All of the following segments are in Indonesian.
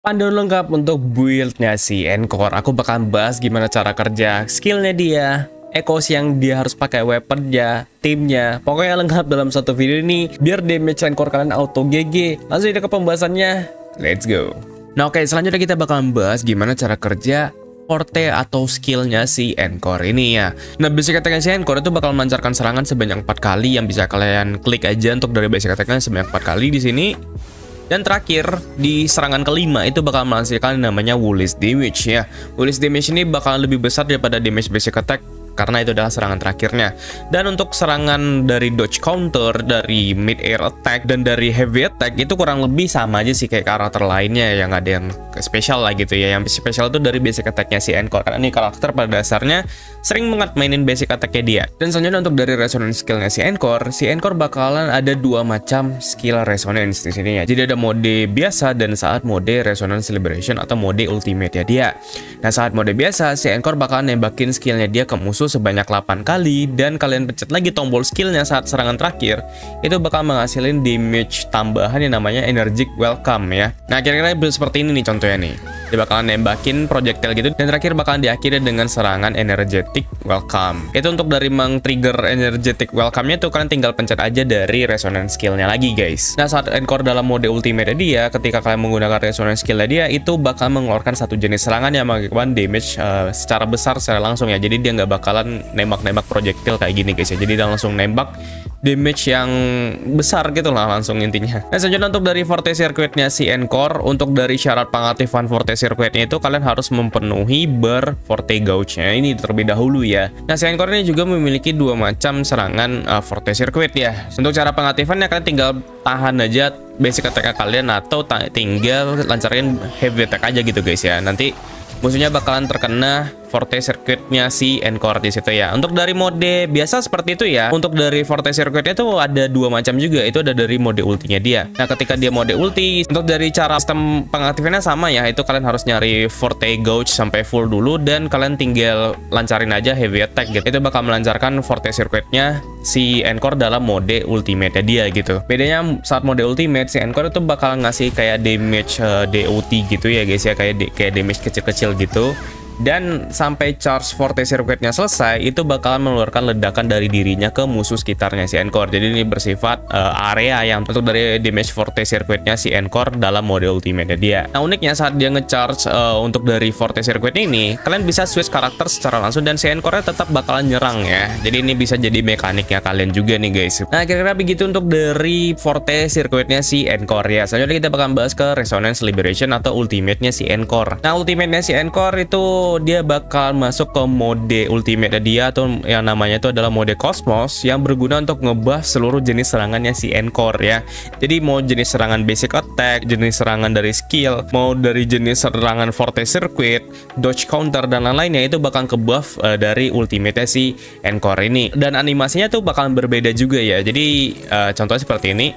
Panduan lengkap untuk build-nya si Encore. Aku bakal bahas gimana cara kerja skillnya dia, ecos yang dia harus pakai, weaponnya, timnya. Pokoknya lengkap dalam satu video ini biar damage Encore kalian auto GG. Langsung aja ke pembahasannya. Let's go. Nah oke, selanjutnya kita bakal bahas gimana cara kerja forte atau skillnya si Encore ini ya. Nah, basic attack si Encore itu bakal melancarkan serangan sebanyak 4 kali yang bisa kalian klik aja untuk dari basic attack-nya sebanyak 4 kali di sini. Dan terakhir, di serangan kelima itu bakal menghasilkan namanya Woolies Damage ya. Woolies Damage ini bakal lebih besar daripada damage basic attack karena itu adalah serangan terakhirnya. Dan untuk serangan dari dodge counter, dari mid air attack, dan dari heavy attack itu kurang lebih sama aja sih kayak karakter lainnya yang ada yang spesial lah gitu ya. Yang spesial itu dari basic attack-nya si Encore karena ini karakter pada dasarnya sering banget mainin basic attack-nya dia. Dan selanjutnya untuk dari resonance skill-nya si Encore bakalan ada dua macam skill resonance di sini ya. Jadi ada mode biasa dan saat mode resonance celebration atau mode ultimate ya dia. Nah, saat mode biasa si Encore bakalan nembakin skillnya dia ke musuh sebanyak 8 kali dan kalian pencet lagi tombol skillnya saat serangan terakhir, itu bakal menghasilin damage tambahan yang namanya Energetic Welcome ya. Nah, kira-kira seperti ini nih contohnya nih. Dia bakalan nembakin projectile gitu dan terakhir bakalan diakhiri dengan serangan Energetic Welcome. Itu untuk dari meng-trigger Energetic Welcome-nya tuh kalian tinggal pencet aja dari resonance skill-nya lagi guys. Nah, saat Encore dalam mode ultimate dia, ketika kalian menggunakan resonance skill-nya dia, itu bakal mengeluarkan satu jenis serangan yang mengakibatkan damage secara besar secara langsung ya. Jadi dia nggak bakalan nembak-nembak projectile kayak gini guys ya. Jadi dia langsung nembak damage yang besar gitu lah langsung intinya. Nah, selanjutnya untuk dari Forte Circuit-nya si Encore, untuk dari syarat pengaktifan Forte Circuit-nya itu kalian harus memenuhi bar Forte Gauge-nya ini terlebih dahulu ya. Nah, si Encore ini juga memiliki dua macam serangan Forte Circuit ya. Untuk cara pengaktifannya kalian tinggal tahan aja basic attack kalian atau tinggal lancarin heavy attack aja gitu guys ya. Nanti musuhnya bakalan terkena Forte Circuit-nya si Encore di situ ya. Untuk dari mode biasa seperti itu ya. Untuk dari Forte Circuit-nya itu ada dua macam juga. Itu ada dari mode ultinya dia. Nah, ketika dia mode ulti, untuk dari cara sistem pengaktifannya sama ya. Itu kalian harus nyari Forte Gauge sampai full dulu dan kalian tinggal lancarin aja heavy attack gitu. Itu bakal melancarkan Forte Circuit-nya si Encore dalam mode ultimate dia gitu. Bedanya saat mode ultimate si Encore itu bakal ngasih kayak damage DOT gitu ya guys ya, kayak damage kecil-kecil gitu. Dan sampai charge Forte Circuit-nya selesai, itu bakalan mengeluarkan ledakan dari dirinya ke musuh sekitarnya si Encore. Jadi ini bersifat area yang untuk dari damage Forte Circuit-nya si Encore dalam mode ultimate dia. Nah, uniknya saat dia ngecharge untuk dari Forte Circuit ini, kalian bisa switch karakter secara langsung dan si Encore-nya tetap bakalan nyerang ya. Jadi ini bisa jadi mekaniknya kalian juga nih guys. Nah, kira-kira begitu untuk dari Forte Circuit-nya si Encore ya. Selanjutnya kita bakal bahas ke Resonance Liberation atau ultimate-nya si Encore. Nah, ultimate-nya si Encore itu dia bakal masuk ke mode ultimate dia atau yang namanya itu adalah mode Cosmos yang berguna untuk ngebuff seluruh jenis serangannya si Encore ya. Jadi mau jenis serangan basic attack, jenis serangan dari skill, mau dari jenis serangan Forte Circuit, dodge counter dan lain-lainnya itu bakal ke buff dari ultimate si Encore ini. Dan animasinya tuh bakalan berbeda juga ya. Jadi contohnya seperti ini.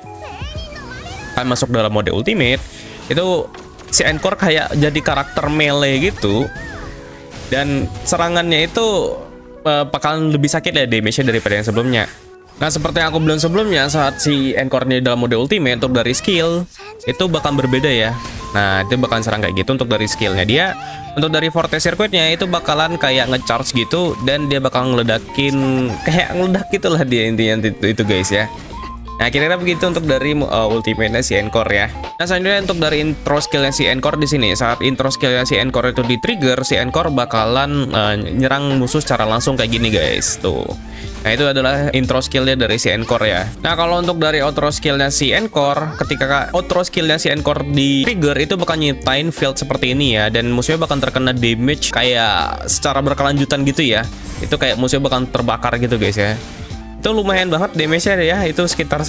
Kan masuk dalam mode ultimate itu si Encore kayak jadi karakter melee gitu. Dan serangannya itu bakalan lebih sakit ya damage-nya daripada yang sebelumnya. Nah, seperti yang aku bilang sebelumnya, saat si Encore-nya dalam mode ultimate untuk dari skill itu bakal berbeda ya. Nah, itu bakalan serang kayak gitu untuk dari skillnya dia. Untuk dari Forte Circuit-nya itu bakalan kayak ngecharge gitu dan dia bakal ngeledakin kayak ngeledak gitulah dia intinya itu guys ya. Nah, kira-kira begitu untuk dari ultimate-nya si Encore ya. Nah, selanjutnya untuk dari intro skill-nya si Encore di sini. Saat intro skill-nya si Encore itu di-trigger, si Encore bakalan nyerang musuh secara langsung kayak gini guys. Tuh. Nah, itu adalah intro skill-nya dari si Encore ya. Nah, kalau untuk dari outro skill-nya si Encore, ketika outro skill-nya si Encore di-trigger, itu bakal nyiptain field seperti ini ya. Dan musuhnya bakal terkena damage kayak secara berkelanjutan gitu ya. Itu kayak musuhnya bakal terbakar gitu guys ya. Itu lumayan banget damage-nya ya, itu sekitar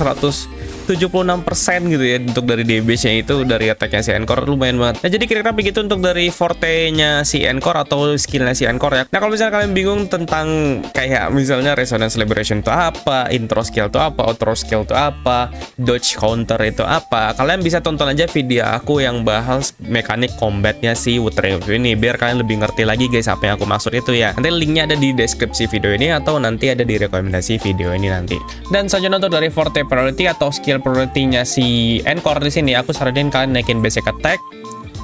176% gitu ya untuk dari damage-nya itu dari attack-nya si Encore lumayan banget. Nah, jadi kira-kira begitu untuk dari forte-nya si Encore atau skill-nya si Encore ya. Nah, kalau misalnya kalian bingung tentang kayak misalnya Resonance Liberation itu apa, intro skill itu apa, outro skill itu apa, dodge counter itu apa, kalian bisa tonton aja video aku yang bahas mekanik combat-nya si Wuthering Waves ini biar kalian lebih ngerti lagi guys apa yang aku maksud itu ya. Nanti linknya ada di deskripsi video ini atau nanti ada di rekomendasi video ini nanti. Dan selanjutnya untuk dari forte priority atau skill priority-nya si Encore di sini aku saranin kalian naikin basic attack,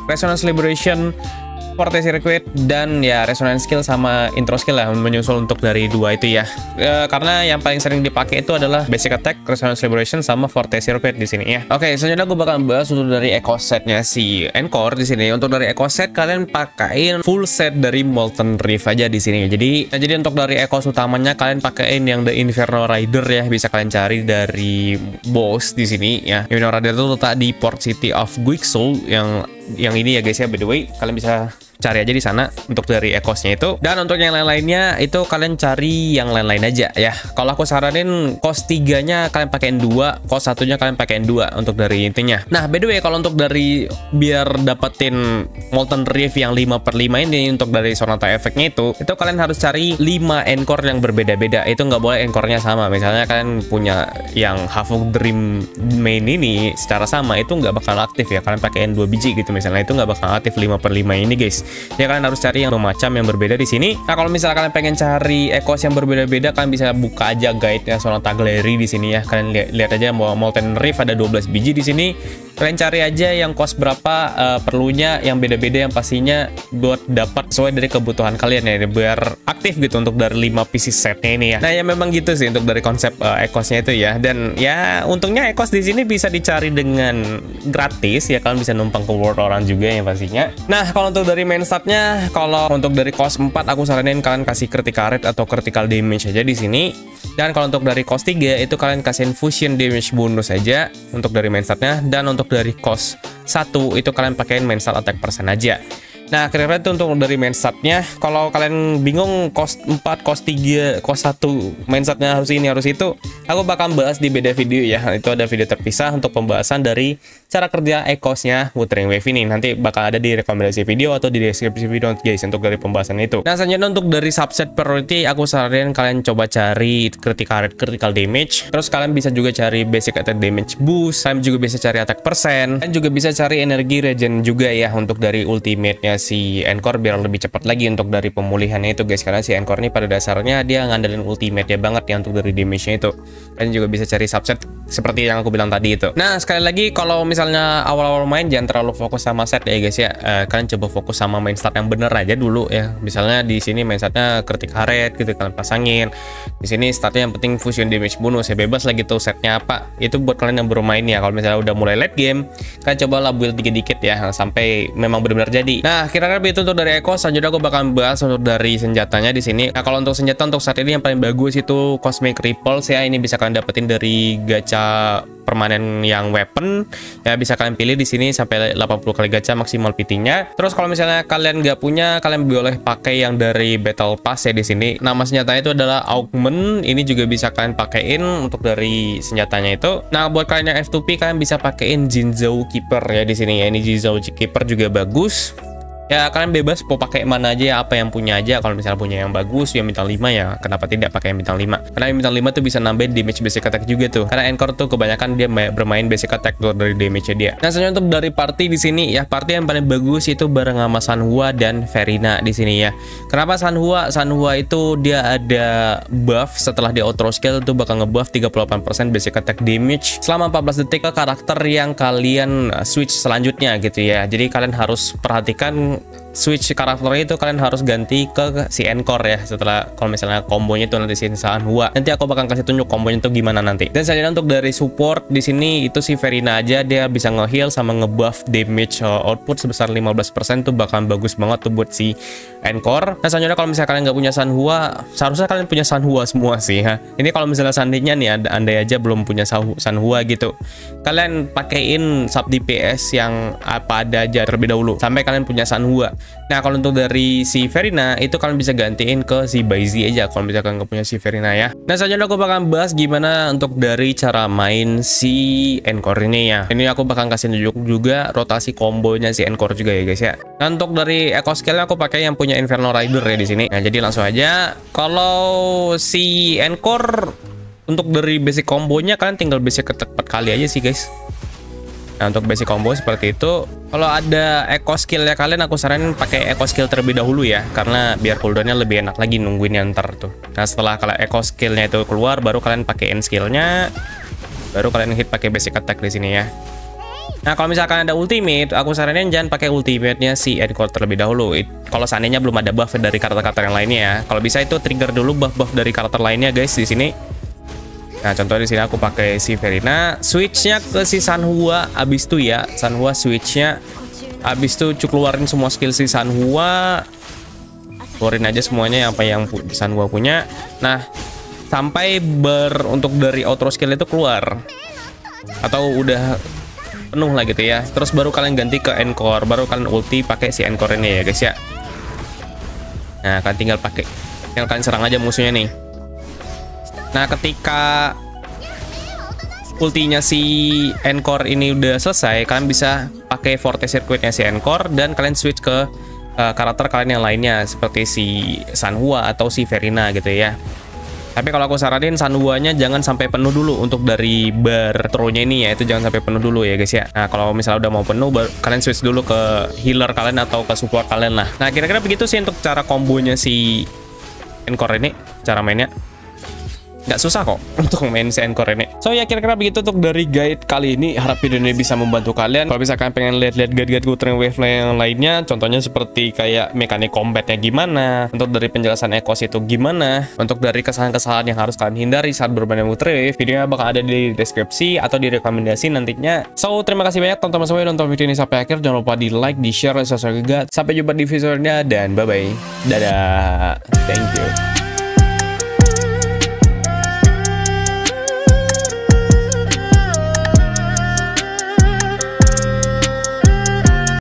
Resonance Liberation, Forte Circuit, dan ya Resonance Skill sama Intro Skill lah menyusul untuk dari dua itu ya. Karena yang paling sering dipakai itu adalah Basic Attack, Resonance Liberation, sama Forte Circuit di sini ya. Oke, selanjutnya gue bakal bahas untuk dari eco setnya si Encore di sini. Untuk dari eco set kalian pakaiin full set dari Molten Reef aja di sini. Jadi untuk dari eco utamanya kalian pakaiin yang The Inferno Rider ya, bisa kalian cari dari boss di sini ya. Inferno Rider itu letak di Port City of Guixul yang ini ya guys ya, by the way, kalian bisa cari aja di sana untuk dari ekosnya itu. Dan untuk yang lain-lainnya itu kalian cari yang lain-lain aja ya. Kalau aku saranin kos 3-nya kalian pakein 2, kos 1-nya kalian pakein 2 untuk dari intinya. Nah, by the way, kalau untuk dari biar dapetin Molten Reef yang 5/5 ini untuk dari Sonata efeknya itu kalian harus cari 5 encore yang berbeda-beda. Itu nggak boleh encore-nya sama. Misalnya kalian punya yang Havoc Dream main ini secara sama, itu nggak bakal aktif ya. Kalian pakein 2 biji gitu misalnya, itu nggak bakal aktif 5/5 ini guys. Ya kalian harus cari yang macam yang berbeda di sini. Nah, kalau misalnya kalian pengen cari ekos yang berbeda-beda, kalian bisa buka aja guide-nya Sonata Gallery di sini ya. Kalian lihat aja Molten Reef ada 12 biji di sini. Kalian cari aja yang kos berapa perlunya yang beda-beda, yang pastinya buat dapat sesuai dari kebutuhan kalian ya, biar aktif gitu untuk dari 5 pieces setnya ini ya. Nah, ya memang gitu sih untuk dari konsep ekosnya itu ya. Dan ya untungnya ekos di sini bisa dicari dengan gratis ya, kalian bisa numpang ke world orang juga ya pastinya. Nah, kalau untuk dari main statnya, kalau untuk dari kos 4 aku saranin kalian kasih critical rate atau critical damage aja di sini. Dan kalau untuk dari kos 3 itu kalian kasihin fusion damage bonus aja untuk dari main statnya. Dan untuk dari kos 1 itu kalian pakein main stat attack persen aja. Nah, kira-kira itu untuk dari main statnya. Kalau kalian bingung kos 4, kos 3, kos 1 main statnya harus ini harus itu, aku bakal bahas di beda video ya. Itu ada video terpisah untuk pembahasan dari cara kerja ekosnya Wuthering Wave ini. Nanti bakal ada di rekomendasi video atau di deskripsi video guys untuk dari pembahasan itu. Nah, selanjutnya untuk dari subset priority aku saranin kalian coba cari critical rate, critical damage. Terus kalian bisa juga cari basic attack damage boost. Kalian juga bisa cari attack persen. Dan juga bisa cari energi regen juga ya untuk dari ultimate-nya si Encore biar lebih cepat lagi untuk dari pemulihannya itu guys. Karena si Encore ini pada dasarnya dia ngandelin ultimate-nya banget ya untuk dari damage-nya itu. Kalian juga bisa cari subset seperti yang aku bilang tadi itu. Nah, sekali lagi kalau misalnya awal-awal main jangan terlalu fokus sama set ya guys ya. Kalian coba fokus sama main stat yang bener aja dulu ya. Misalnya di sini main statnya critical rate gitu kalian pasangin. Di sini statnya yang penting fusion damage bonus ya, bebas lagi tuh setnya apa. Itu buat kalian yang baru main ya. Kalau misalnya udah mulai late game, kalian coba build dikit-dikit ya sampai memang benar-benar jadi. Nah, kira-kira itu untuk dari Echo. Selanjutnya aku bakal bahas untuk dari senjatanya di sini. Nah, kalau untuk senjata untuk saat ini yang paling bagus itu Cosmic Ripples ya. Ini bisa kalian dapetin dari gacha permanen yang weapon ya, bisa kalian pilih di sini sampai 80 kali gacha maksimal PT-nya. Terus kalau misalnya kalian nggak punya, kalian boleh pakai yang dari Battle Pass ya di sini. Nama senjatanya itu adalah Augment. Ini juga bisa kalian pakein untuk dari senjatanya itu. Nah, buat kalian yang F2P kalian bisa pakein Jinzhou Keeper ya di sini ya. Ini Jinzhou Keeper juga bagus. Ya, kalian bebas mau pakai mana aja ya, apa yang punya aja. Kalau misalnya punya yang bagus, yang bintang 5 ya, kenapa tidak pakai yang bintang 5? Karena yang bintang 5 tuh bisa nambahin damage basic attack juga tuh. Karena Encore tuh kebanyakan dia bermain basic attack tuh dari damage-nya dia. Nah, selanjutnya untuk dari party di sini ya, party yang paling bagus itu bareng sama Sanhua dan Verina di sini ya. Kenapa Sanhua? Sanhua itu dia ada buff setelah di auto skill tuh bakal ngebuff 38% basic attack damage selama 14 detik ke karakter yang kalian switch selanjutnya gitu ya. Jadi kalian harus perhatikan switch karakternya itu kalian harus ganti ke si Encore ya. Setelah kalau misalnya kombonya itu nanti si Sanhua, nanti aku bakal kasih tunjuk kombonya itu gimana nanti. Dan selanjutnya untuk dari support di sini itu si Verina aja, dia bisa nge-heal sama nge-buff damage output sebesar 15% tuh bakal bagus banget tuh buat si Encore. Nah, selanjutnya kalau misalnya kalian nggak punya Sanhua, seharusnya kalian punya Sanhua semua sih ya. Ini kalau misalnya seandainya nih andai aja belum punya Sanhua gitu, kalian pakein sub DPS yang apa ada aja terlebih dahulu sampai kalian punya Sanhua. Nah, kalau untuk dari si Verina itu kalian bisa gantiin ke si Baizi aja kalau misalkan nggak punya si Verina ya. Nah, selanjutnya aku bakal bahas gimana untuk dari cara main si Encore ini ya. Ini aku bakal kasih tunjuk juga rotasi kombonya si Encore juga ya guys ya. Nah, untuk dari eco skill aku pakai yang punya Inferno Rider ya di sini. Nah, jadi langsung aja kalau si Encore untuk dari basic kombonya kalian tinggal basic ke 4 kali aja sih guys. Nah, untuk basic combo seperti itu. Kalau ada eco skill ya kalian, aku saranin pakai eco skill terlebih dahulu ya, karena biar cooldownnya lebih enak lagi nungguin yang ntar tuh. Nah, setelah kalau eco skillnya itu keluar, baru kalian pakai end skillnya, baru kalian hit pakai basic attack di sini ya. Nah, kalau misalkan ada ultimate, aku saranin jangan pakai ultimate-nya si Encore terlebih dahulu. Kalau seandainya belum ada buff dari karakter-karakter yang lainnya ya. Kalau bisa itu trigger dulu buff-buff dari karakter lainnya guys di sini. Nah, contohnya di sini aku pakai si Verina, switch-nya ke si Sanhua abis itu ya. Sanhua switch-nya abis itu keluarin semua skill si Sanhua. Keluarin aja semuanya apa yang Sanhua punya. Nah, sampai untuk dari outro skill itu keluar. Atau udah penuh lah gitu ya. Terus baru kalian ganti ke Encore, baru kalian ulti pakai si Encore ini ya guys ya. Nah, kalian tinggal kalian serang aja musuhnya nih. Nah, ketika ultinya si Encore ini udah selesai, kalian bisa pakai Forte Circuitnya si Encore dan kalian switch ke karakter kalian yang lainnya seperti si Sanhua atau si Verina gitu ya. Tapi kalau aku saranin Sanhua-nya jangan sampai penuh dulu untuk dari bar outro-nya ini ya, itu jangan sampai penuh dulu ya guys ya. Nah, kalau misalnya udah mau penuh, kalian switch dulu ke healer kalian atau ke support kalian lah. Nah, kira-kira begitu sih untuk cara kombonya si Encore ini, cara mainnya. Nggak susah kok untuk main si Encore ini. So ya kira-kira begitu untuk dari guide kali ini. Harap video ini bisa membantu kalian. Kalau misalkan pengen lihat-lihat guide-guide Wuthering Waves yang lainnya, contohnya seperti kayak mekanik combatnya gimana, untuk dari penjelasan Echoes itu gimana, untuk dari kesalahan-kesalahan yang harus kalian hindari saat bermain Wuthering Waves, videonya bakal ada di deskripsi atau di rekomendasi nantinya. So terima kasih banyak teman-teman semua yang nonton video ini sampai akhir. Jangan lupa di like, di share, dan subscribe juga. Sampai jumpa di video selanjutnya dan bye bye. Dadah. Thank you.